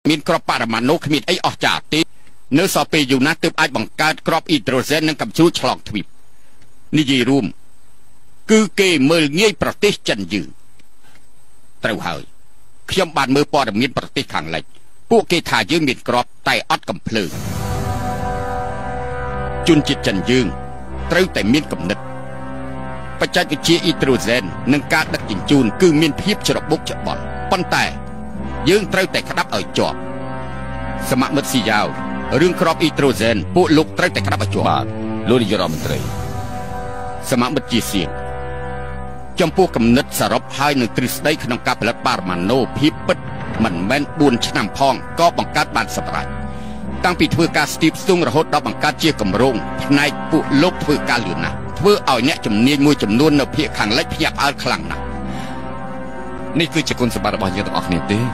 មានក្របបរមាណូគ្មានអីអស្ចារ្យទេនៅសល់ពេលយូរណាស់ទើបអាចបង្កើតក្របអ៊ីដ្រូសែននិងកាំជ្រួចឆ្លងទ្វីបនិយាយរួមគឺគេមើលងាយប្រទេសចិនយើងត្រូវហើយខ្ញុំបានមើលព័ត៌មានប្រទេសខាងលិចពួកគេថាយើងមានក្របតែអត់កំភ្លើងជនជាតិចិនយើងត្រូវតែមានគំនិតបច្ចេកវិទ្យាអ៊ីដ្រូសែននិងការដឹកជញ្ជូនគឺមានភាពច្របូកច្បល់ប៉ុន្តែយើងត្រូវតែក្តាប់ឲ្យជាប់សមមិត្តស៊ីយ៉ាវរឿងក្របអ៊ីដ្រូសែនពួកលោកត្រូវតែក្តាប់ឲ្យជាប់បាទលោកនាយករដ្ឋមន្ត្រីសមមិត្តជាសៀងចំពោះគំនិតសរុបហើយនៅទ្រឹស្ដីក្នុងការផលិតបរមាណូភាពពិតមិនមែន4ឆ្នាំផងក៏បង្កើតបានសម្រេចតាំងពីធ្វើការស្ទីបស្ទង់រហូតដល់បង្កើតជាគម្រោងផ្នែកពួកលោកធ្វើការលឿនណាស់ធ្វើឲ្យអ្នកជំនាញមួយចំនួននៅភាគខាងលិចភ្ញាក់ផ្អើលខ្លាំងណាស់នេះគឺជាគុណសម្បត្តិរបស់យើងទាំងអស់គ្នាទេ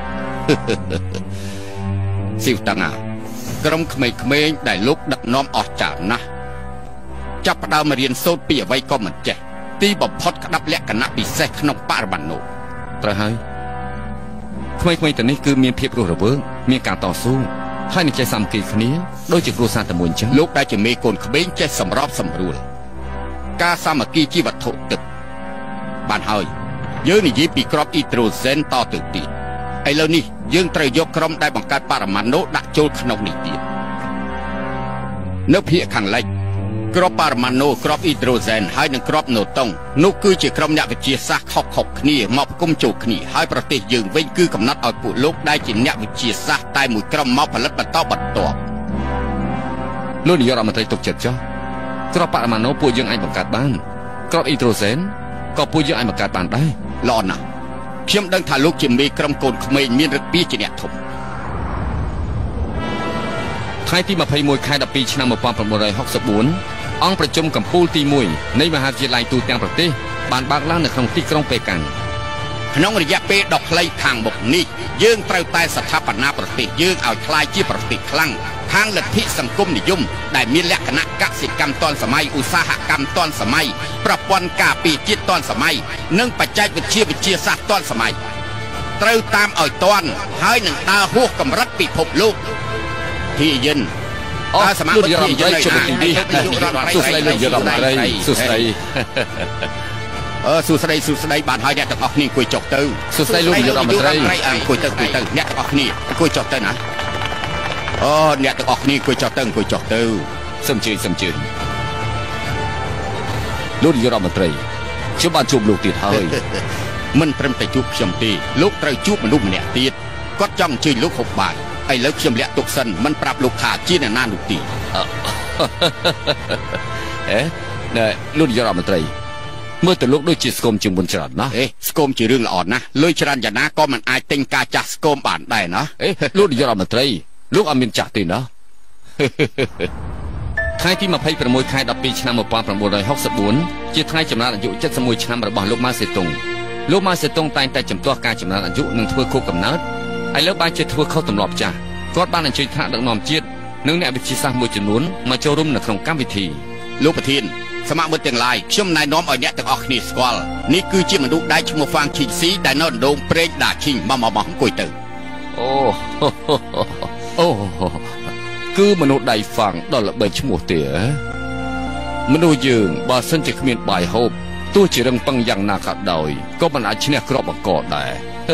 ស៊ីវតាំងក្រុមក្មេងៗដែលលោកដឹកនាំអស្ចារ្យណាស់ចាប់ផ្ដើមរៀនសូត្រពីអ្វីក៏មិនចេះទីបំផុតក្តាប់លក្ខណៈពិសេសក្នុងបរមាណូត្រូវហើយក្មេងៗទៅនេះគឺមានភាពរស់រវើកមានការតស៊ូហើយនឹងចេះសាមគ្គីគ្នាដូចជាគ្រួសារតែមួយអញ្ចឹងលោកដែលជាមេកូនក្មេងចេះសម្របសម្រួលការសាមគ្គីជាវត្ថុទឹកបានហើយយើងនិយាយពីក្របអ៊ីដ្រូសែនតទៅទៀតឥឡូវនេះយើងត្រូវយកក្រុមដែលបង្កើតបរមាណូដាក់ចូលក្នុងនេះទៀតនៅភាគខាងលិចក្របបរមាណូក្របអ៊ីដ្រូសែនហើយនិងក្របណូតុងនោះគឺជាក្រុមអ្នកវិទ្យាសាស្ត្រខុសៗគ្នាមកប្រគំចូលគ្នាហើយប្រទេសយើងវិញគឺកំណត់ឲ្យពួកលោកដែលជាអ្នកវិទ្យាសាស្ត្រតែមួយក្រុមមកផលិតបន្តបន្ទាប់លោកនាយករដ្ឋមន្ត្រីទុកចិត្តចុះក្របបរមាណូពួកយើងអាចបង្កើតបានក្របអ៊ីដ្រូសែនក៏ពួកយើងអាចបង្កើតបានដែរល្អណាស់ខ្ញុំដឹងថាលោកជាមេក្រុមកូនក្មេងមានឫកពាជាអ្នកធំថ្ងៃទី21ខែ12ឆ្នាំ1964អង្គប្រជុំកំពូលទី1នៃមហាវិទ្យាល័យទូទាំងប្រទេសបានបើកឡើងនៅក្នុងទីក្រុងប៉េកាំងក្នុងរយៈពេលដ៏ខ្លីខាងមុខនេះយើងត្រូវតែស្ថាបនាប្រទេសយើងឲ្យក្លាយជាប្រទេសខ្លាំងខាងលទ្ធិសង្គមនិយមដែលមានលក្ខណៈកសិកម្មទាន់សម័យឧស្សាហកម្មទាន់សម័យប្រព័ន្ធការពារជាតិទាន់សម័យនិងបច្ចេកវិទ្យាសាស្ត្រទាន់សម័យត្រូវតាមឲ្យទាន់ហើយនឹងដើរហួសកម្រិតពិភពលោកធាយិនសមាជិករដ្ឋមន្ត្រីជុំទីនេះសួស្ដីលោកនាយករដ្ឋមន្ត្រីសួស្ដីសួស្ដីបានហើយអ្នកទាំងអស់គ្នាអង្គុយចុះទៅសួស្ដីលោកនាយករដ្ឋមន្ត្រីអង្គុយទៅអ្នកទាំងអស់គ្នាអង្គុយចុះទៅណាអូអ្នកទាំងអស់គ្នាអង្គុយចុះទៅសូមជឿលោកនាយករដ្ឋមន្ត្រីខ្ញុំបានជួបលោកទៀតហើយមិនត្រឹមតែជួបខ្ញុំទេលោកត្រូវជួបមនុស្សម្នាក់ទៀតគាត់ចង់អញ្ជើញលោកហូបបាយឥឡូវខ្ញុំលាក់ទុកសិនមិនប្រាប់លោកថាជាអ្នកណានោះទេលោកនាយករដ្ឋមន្ត្រីមើលទៅលោកដូចជាស្គមជាងមុនច្រើនណាស់ស្គមជារឿងល្អណាស់លុយច្រើនយ៉ាងណាក៏មិនអាចទិញការចាស់ស្គមបានដែរណាលោកនាយករដ្ឋមន្ត្រីលោកអត់មានចាស់ទេណាថ្ងៃទី26ខែ12ឆ្នាំ1964ជាថ្ងៃចម្រើនអាយុ71ឆ្នាំរបស់លោកម៉ាសេតុងលោកម៉ាសេតុងតែងតែជំទាស់ការចម្រើនអាយុនិងធ្វើខួបកំណើតឥឡូវបានជាធ្វើខុសទម្លាប់ចាស់គាត់បានអញ្ជើញថ្នាក់ដឹកនាំជាតិនិងអ្នកវិទ្យាសាស្ត្រមួយចំនួនមកចូលរួមនៅក្នុងកម្មវិធីលោកប្រធានសមាជិកទាំងឡាយខ្ញុំណែនាំឲ្យអ្នកទាំងអស់គ្នាស្គាល់នេះគឺជាមនុស្សដែលឈ្មោះហ្វាងឈីស៊ីដែលនៅដងព្រែកដាឈីងមកអង្គុយទៅអូគឺមនុស្សដៃហ្វាងដល់ល្បីឈ្មោះទេមនុស្សយើងបើសិនជាគ្មានបាយហូបទោះជារឹងប៉ឹងយ៉ាងណាក៏ដោយក៏មិនអាចឈ្នះក្របអង្គរដែរ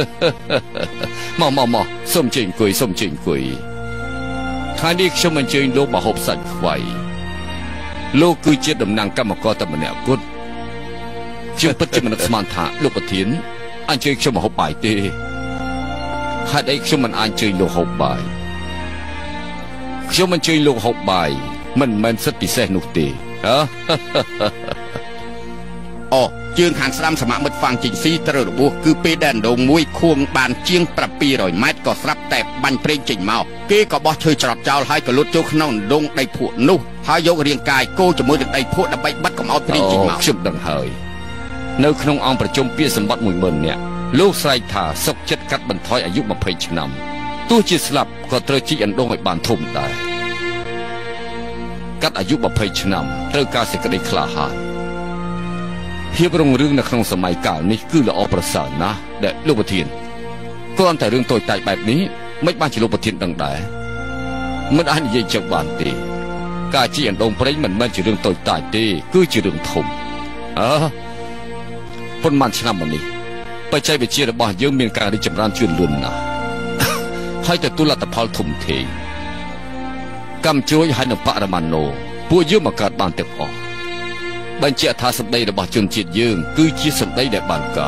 មកសូមជើញអង្គុយថ្ងៃនេះខ្ញុំអញ្ជើញលោកមកហូបសាច់ខ្វៃលោកគឺជាតំណាងកម្មករតែម្នាក់គត់ខ្ញុំពិតជាមិននឹកស្មានថាលោកប្រធានអញ្ជើញខ្ញុំមកហូបបាយទេហេតុអីខ្ញុំមិនអញ្ជើញលោកហូបបាយខ្ញុំអញ្ជើញលោកហូបបាយមិនមែនសិទ្ធិពិសេសនោះទេអូជើងខាងស្ដាំសមាមិត្តហ្វាងជីងស៊ីត្រូវរបួសគឺពេលដែលដងមួយខួងបានជាង700ម៉ែត្រក៏ស្រាប់តែបាញ់ប្រេងចេញមកគេក៏បោះឈើច្រត់ចោលហើយក៏លូតចូលក្នុងដងដីភក់នោះហើយយករាងកាយគោជាមួយនឹងដីភក់ដើម្បីបិទកុំឲ្យប្រេងចេញមកខ្ញុំដឹងហើយនៅក្នុងអង្គប្រជុំពាក្យសម្បត្តិ 10000 នាក់លោកស្រែកថាសុខចិត្តកាត់បន្ថយអាយុ20ឆ្នាំទោះជាស្លាប់ក៏ត្រូវជីកអណ្ដូងឲ្យបានធំដែរកាត់អាយុ20ឆ្នាំត្រូវការសេចក្តីក្លាហានភាពរុងរឿងនៅក្នុងសម័យកាលនេះគឺល្អប្រសើរណាស់ដែលលោកប្រធានគ្រាន់តែរឿងតូចតាចបែបនេះไม่บ้านชิโลประทินดังได้มันอันยิ่งจังบานตีกาจีอันดงเพลงมันจะเรื่องตัวตายตีคือจะเรื่องถมปนมันชนะมันนี่ไปใจไปเชียร์บ้านเยอะเมียนการได้จำรานชื่นลุนนะให้แต่ตุลาตะพอลทุ่มเทกำช่วยให้นปะระมันโนผู้เยอะมาการบ้านเต็มออกบัญชีทาสัมได้ระบาดจนจิตยืงคือจีสัมได้แด่บานกา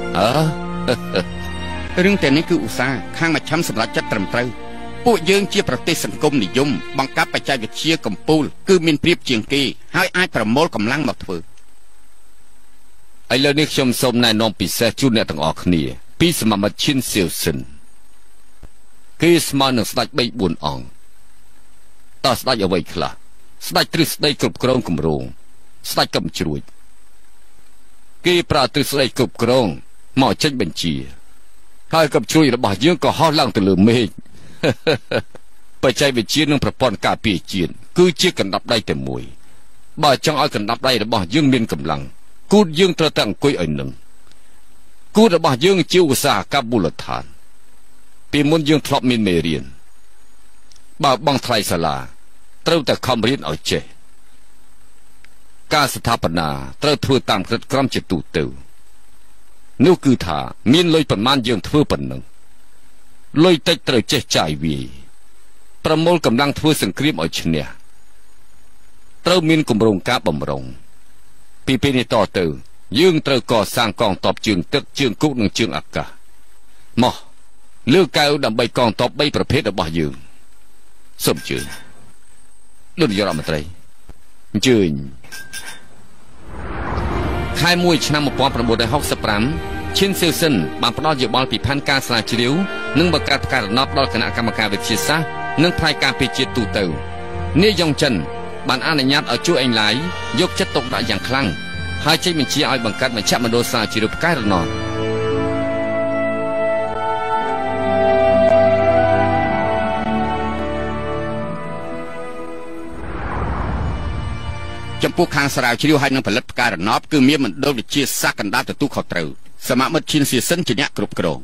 เรื่องแต่นี้คืออุตสาหข้างมาช้ำสำหรับจัดตรำเตาผู้ยืงเชียร์ประเทศสังคมนิยมบังคับไปใจไปเชียร์กัมพูลคือมินเปรียบเจียงกีให้อายประโมลกำลังมาถือไอ้เรื่องนี้ชมสมนายน้องปีเสจุนเนี่ยต่างออกนี่ปีสมามาชินเซียวซินคือสมาหนึ่งสไลด์ใบบุญอ่องต่อสไลด์เอาไว้คลาสไลด์ทริสไลด์กรุบกรองกุมรงสไลด์กำจุยคือปราทริสไลด์กรุบกรองหมอเช่นบัญชีให้กับช่วยระบาดยังก็ห่อล่างตะลืมเมฆไปใจไปเชียร์นึงประปอนกาปีเจียนคือเชียร์กันดับได้แต่มวยบ่าจังเอากันดับได้ระบาดยังมีกำลังกูยังตระตั้งกุยอันหนึ่งกูระบาดยังเจียวสากับบุรธานปีมุนยังทลบมินเมเรียนบ่าบังไทรสลาเต้าแต่คำเรียนเอาเจการสถาปนาเต้าทั่วตามกระกรำจิตตูเตวนู่คือถามีนลอยประมาณยังทั่วปนหนึ่งลอยเตะเต้าเจใจวีประมวลกำลังทั่วสังครีมเอาเชเนียเต้ามีนกุมรงกาบำรงปีเป็นต่อเตอยืงเตอก่อสร้างกองตอบจึงตึกจึงกุกหนึ่งจึงอักกะหมอเลือกการดำใบกองตอบใบประเภทบ่ยืงสมจืนรุ่นยอดมาไตรจืนค่ายมวยชนะมาปอนประมูลได้ฮอกสปรัมชินเซลซันบางปนอดอยู่บอลปีพันการสลายชิริวนึ่งประกาศการนอบดอลคณะกรรมการวิจิตรศาสตร์นึ่งพายการพิจิตตูเตอนี่ยองจันบานอนุญาตเอาช่วยเองไหลยกจัดตกได้อย่างคลั่งให้ใช้บัญชีเอาบังคับมาชับมาโดซาจิรุปการนอจำพวกคางสลายชิริวให้นังผลิตการนอบคือเมียมันโดนวิจิตรซักกันได้แต่ตู้เขาเตาสมัครมัดชินเสียสันจีเนียกรุบกรอง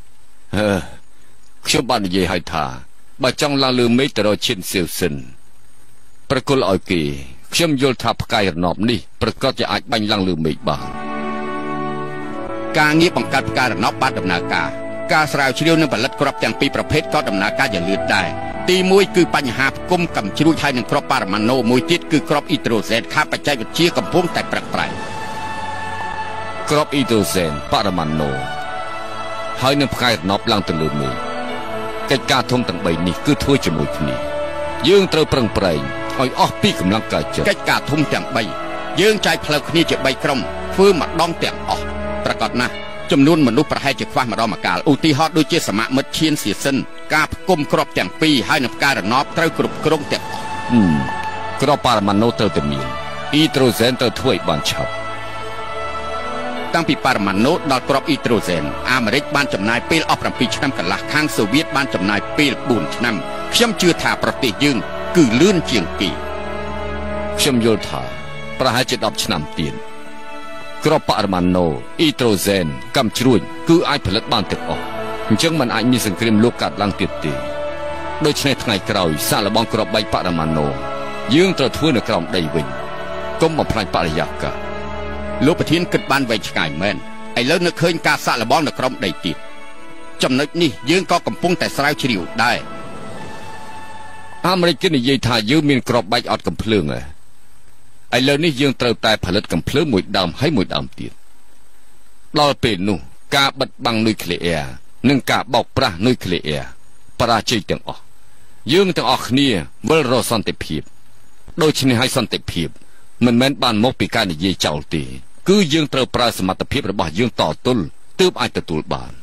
เชื่อบ้านยี่ให้ท่าบ่จังลาลืมไม่แต่เราชินเสียวสันประกอบเอากีเชื่อมโยงทับกายนอบนี่ประกอบจะอาจบังลังลืมไม่บ้างการงี้บังคับการนอบบ้านดำนาการสลายชิริวนึงผลิตกรับอย่างปีประเภทก็ดำนาการอย่างเลือดได้ตีมวยคือปัญหากุมกับชิรุไทยหนึ่งครอบปารมาโนมวยติดคือกรอบอิตโรเซนข้าปัจจัยวิชีกับพงแต่ประปรายกรอบอิตโรเซนปารมาโนให้นึงกายนอบลังตะลืมมีกิจการทงต่างใบนี้คือถ้วยจมูกนี้ยืงเตาเปร่งเปร่งอ้อยออกปีกำลังกายเจกิจการทุ่มแต่งใบยืงใจเพลกนี้จะใบกรมฟื้นมาดองแต่งออกประกอบนะจำนวนมนุษย์ประให้จะคว้ามาดองมากาลอุติฮอดด้วยเจสมะมัดเชียนเสียเส้นกาบก้มครอบแต่งปีให้นับการนอบเตากรุบกรงแต่งออกกรอบปารมาโนเตอร์เตมีนอิโตรเซนเตอร์ถ้วยบานชับตั้งปีปารมาโนดอลกรอบอิโตรเซนอเมริกบ้านจำนายเปลออกประปีชั้นกันละข้างโซเวียตบ้านจำนายเปลบุญชั้นเชื่อมเชื่อถาประติยึงคือลื่นเจียงกีเชื่อมโยธาประหารจิตอบชนำเตียนกรอบปารมาโนอิโตรเซนกำจุยคือไอผลิตบ้านตึกออกจึงมันอาจมีสังคมโลกาดลังเตียตีโดยในทางกล่าวสารบองกรอบใบปารมาโนยืงตระทั่วในกล่าวได้วิ่งก้มมาพลายปริยักกะโลกประเทศกิดบ้านไว้ชายแมนไอเลิศนึกเคยการสารบองในกล่าวได้ติดจำนึกนี่ยืงก็กำปุงแต่สลายชิริวได้อเมริกันยี่ทายืมมีกรอบใบอดกำเพลิงไอเลิศนี่ยืงเติมแต่ผลิตกำเพลิงมวยดำให้มวยดำติดเราเป็นนู่กาบัดบังนิวเคลียร์นึ่งกาบอกปรานิวเคลียร์ปราชีต่างออกยืงต่างออกนี่เวลรอสันติภาพโดยชนิดให้สันติภาพมันแม้นบ้านมกปีการยี่เจ้าตีคือยืงเติมปราสมัติภาพระบาดยืงต่อตุลตืบไอตะตุลบาน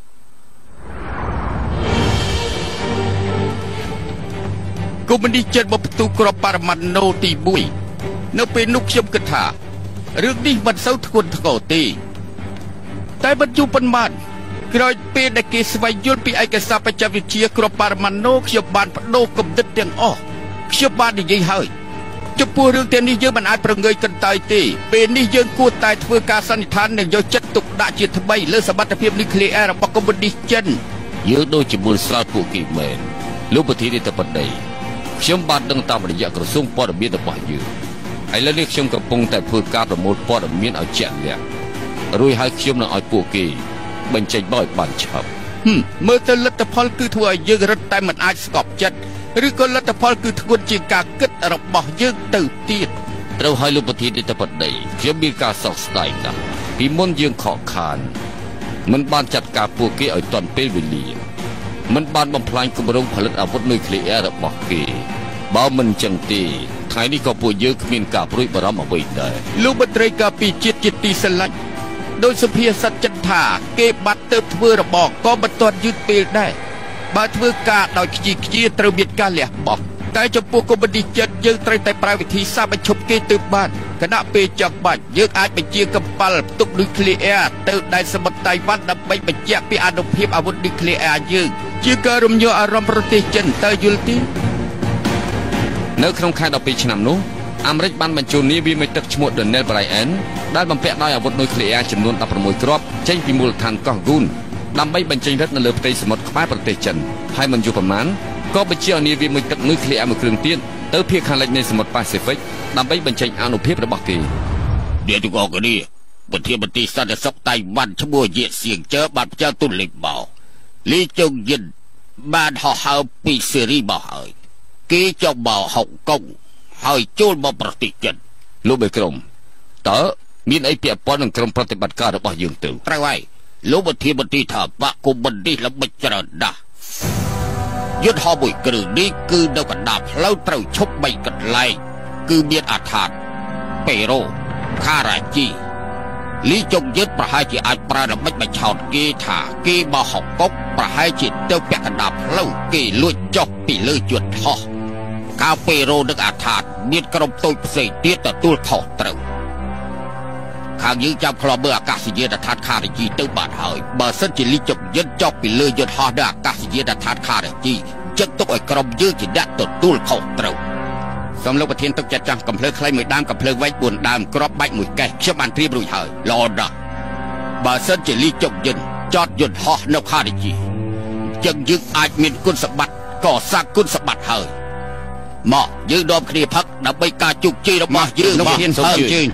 กูมันดีเจ็ดบประตูกรอบปารมาโนตีบุยเนื้อเป็นนุกเชื่อมกระถาเรื่องนี้มันเศร้าทวนทกตีแต่บรรจุปันมันกรอยเป็นในเกสไวยุนปีไอกษาประจำวิเชียกรอบปารมาโนเขียบบานปโนกมดิดเดียงอ้อเขียบบานดีใหญ่เฮยจะพูดเรื่องเต็มนี้เยอะมันอาจประเงยกันตายตีเป็นนี่ยังกู้ตายเพื่อการสันนิษฐานหนึ่งโดยจัดตุกด่าจิตใบเลือสมบัติเพียบนิเคลียร์ปกบดีเจนយើងដូចជាមូលស្រោចពួកគេមែនលោកប្រធានាធិបតីខ្ញុំបានដឹងតាមរយៈក្រសួងព័ត៌មានរបស់យើងឥឡូវនេះខ្ញុំកំពុងតែធ្វើការប្រមូលព័ត៌មានឲ្យជាក់លាក់រួចហើយខ្ញុំនឹងឲ្យពួកគេបញ្ចេញបោះឲ្យបានឆាប់មើលទៅលទ្ធផលគឺធ្វើឲ្យយើងរត់តែមិនអាចស្កប់ចិត្តឬក៏លទ្ធផលគឺធ្ងន់ជាងការគិតរបស់យើងទៅទៀតត្រូវឲ្យលោកប្រធានាធិបតីខ្ញុំមានការសោកស្ដាយណាស់ពីមុនយើងខកខានមិនបានចាត់ការពួកគេឲ្យទាន់ពេលវេលាមិនបានបំផ្លាញគម្រោងផលិតអាវុធនុយក្លេអ៊ែររបស់គេបើមិនចឹងទេថ្ងៃនេះក៏ពួកយើងគ្មានការព្រួយបារម្ភអ្វីដែរលោកមន្ត្រីការពារជាតិជាទីស្រឡាញ់ដោយសុភាសិតចិនថាគេបាត់ទៅធ្វើរបរក៏មិនទាន់យឺតពេលដែរបើធ្វើការដោយខ្ជាខ្ជាត្រូវមានការលះបង់តែចំពោះកុម្មុយនីសចិត្តយើងត្រូវតែប្រើវិធីសាស្ត្របញ្ឈប់គេទៅបានគណៈពេលចាំបាច់យើងអាចបញ្ជាកម្បាល់ផ្ទុកនុយក្លេអ៊ែរទៅដែនសមុទ្រតៃវ៉ាន់ដើម្បីបញ្ជាក់ពីអនុភាពអាវុធនុយក្លេអ៊ែរយើងជាការរំញោចអារម្មណ៍ប្រទេសចិនតើយល់ទេនៅក្នុងខែ12ឆ្នាំនោះអាមេរិកបានបញ្ជូននាវាមេទឹកឈ្មោះ Donald Bryan ដែលបំពាក់ដោយអាវុធនុយក្លេអ៊ែរចំនួន16គ្រាប់ចេញពីមូលដ្ឋានកោះហ្គូនដើម្បីបញ្ចេញរឹតនៅលើផ្ទៃសមុទ្រក្បែរប្រទេសចិនហើយមិនយូរប៉ុន្មានក៏បញ្ជាឲ្យនាវាមួយទឹកនុយក្លេអ៊ែរមួយគ្រឿងទៀតទៅភាគខាងលិចនៃសមុទ្រប៉ាស៊ីហ្វិកដើម្បីបញ្ចេញអានុភាពរបស់គេនាយកអង្គនេះប្រធានមន្ត្រីសន្តិសុខតៃវ៉ាន់ឈ្មោះយៀសៀងជើបានផ្ញើទូតលេខបោលីចុងយិនបានហោះហើរពីសេរីបោហើយគេចុះបោហុកកុងហើយចូលមកប្រទេសចិនលោកបេក្រុមតើមានអីពាក់ព័ន្ធនឹងក្រុមប្រតិបត្តិការរបស់យើងទៅត្រូវហើយលោកប្រធានមន្ត្រីថាបកគុំបណ្ឌិតល្បិចច្រើនណាស់យន្តហោះមួយគ្រឿងនេះគឺនៅកណ្ដាលផ្លូវត្រូវឈប់3កន្លែងគឺមានអាថាតប៉េរ៉ូខារ៉ាជីលីចុងយិនប្រហែលជាអាចប្រើល្បិចបញ្ឆោតគេថាគេមកហុកកុកប្រហែលជាទៅពាក់កណ្ដាលផ្លូវគេលួចចុះពីលើយន្តហោះកាប៉េរ៉ូនិងអាថាតមានក្រុមតូចផ្សេងទៀតទទួលខុសត្រូវខាងយើងចាប់ខ្លមើលអាកាសយានដ្ឋានខារជីទៅបានហើយបើសិនជាលីចុងយិនចុះពីលើយន្តហោះនៅអាកាសយានដ្ឋានខារជីចឹងទុកឲ្យក្រុមយើងជាអ្នកទទួលខុសត្រូវសូមលោកប្រធានទុកចាត់ចាំកំភ្លើខ្លីមួយដើមកំភ្លើវែង4ដើមក្របបាច់មួយកេះខ្ញុំបានត្រៀមរួចហើយល្អណាស់បើសិនជាលីចុងយិនចតយន្តហោះនៅខារជីចឹងយើងអាចមានគុណសម្បត្តិក៏សាកគុណសម្បត្តិហើយមកយើងនាំគ្នាផឹកដើម្បីការជោគជ័យរបស់យើងលោកប្រធានសូមជើញ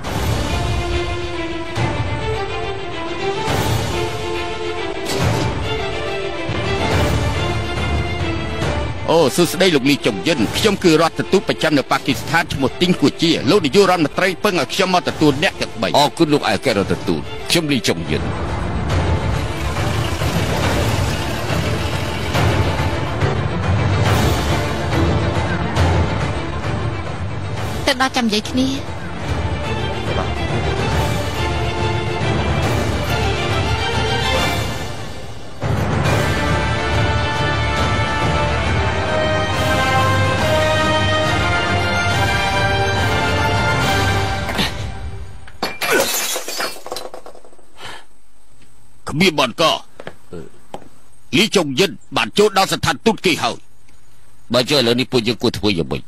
អូសួស្តីលោកលីចុងយិនខ្ញុំគឺរដ្ឋទូតប្រចាំនៅប៉ាគីស្ថានឈ្មោះទីងគួជាលោកនាយករដ្ឋមន្ត្រីពឹងឲ្យខ្ញុំមកទទួលអ្នកទាំង3 អរគុណលោកឯករដ្ឋទូតខ្ញុំលីចុងយិនទៅដល់ចាំនិយាយគ្នាគ្មានបានកលីចុងយិនបានចូលដល់ស្ថានទូតគេហើយបើចុះឥឡូវនេះពួកយើងគួរធ្វើយ៉ាងម៉េច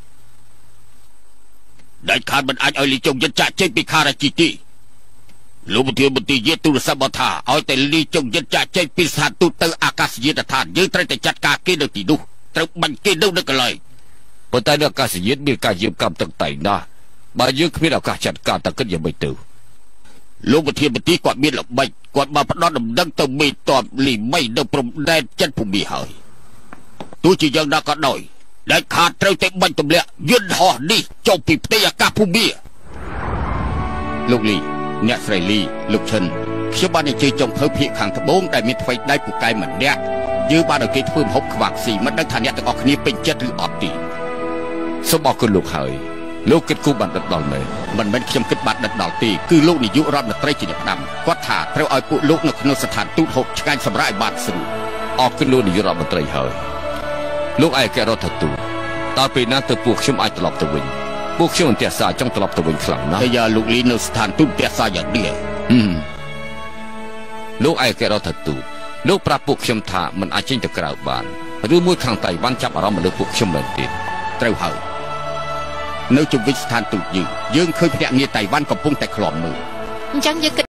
ដាច់ខាតមិនអាចឲ្យលីចុងយិនចាក់ចេញពីខារ៉ាជីទីលោកប្រធានមន្ត្រីយាទូរស័ព្ទមកថាឲ្យតែលីចុងយិនចាក់ចេញពីស្ថានទូតទៅអាកាសយានដ្ឋានយើងត្រូវតែចាត់ការគេនៅទីនោះត្រូវបាញ់គេនៅកន្លែងប៉ុន្តែនៅអាកាសយានមានការយាមកាមតឹងតែងណាស់បើយើងគ្មានឱកាសចាត់ការតើគិតយ៉ាងម៉េចទៅលោកប្រធានមន្ត្រីគាត់មានល្បិចគាត់បានផ្ដល់ដំណឹងទៅមេតបលីមីនៅព្រំដែនចិនភូមិហើយទោះជាយ៉ាងណាក៏ដោយដែលខាតត្រូវតែបាញ់ទម្លាក់យន្តហោះនេះចុះពីផ្ទៃអាកាសភូមិលោកលីអ្នកស្រីលីលោកឈិនខ្ញុំបានអញ្ជើញចុងភៅភាគខាងត្បូងដែលមានថ្វីដៃពូកែម្នាក់យើងបានឲ្យគេធ្វើម្ហូបខ្វាក់ស៊ីមិនដឹងថាអ្នកទាំងអស់គ្នាពេញចិត្តឬអត់ទេសូមអរគុណលោកហើយលោកគិតគូបានដិតដល់មែនមិនមែនខ្ញុំគិតបានដិតដល់ទេគឺលោកនាយករដ្ឋមន្ត្រីជាអ្នកផ្ដាំគាត់ថាត្រូវឲ្យពួកលោកនៅក្នុងស្ថានទូតហូបឆ្ងាញ់សម្រាប់ឲ្យបានស្រួលអរគុណលោកនាយករដ្ឋមន្ត្រីហើយលោកឯករដ្ឋទូតតើពេលណាទៅពួកខ្ញុំអាចត្រឡប់ទៅវិញពួកខ្ញុំអន្តរសាចង់ត្រឡប់ទៅវិញខ្លាំងណាស់តែយ៉ាលោកលីនៅស្ថានទូតអន្តរសាយ៉ាងនេះលោកឯករដ្ឋទូតលោកប្រាប់ពួកខ្ញុំថាមិនអាចចេញទៅក្រៅបានឬមួយខាងតៃវ៉ាន់ចាប់អារម្មណ៍លើពួកខ្ញុំមែនទេត្រូវហើយនៅជុំវិញស្ថានទូតយើងឃើញភ្នាក់ងារតៃវ៉ាន់កំពុងតែឃ្លាំមើលអញ្ចឹងយើង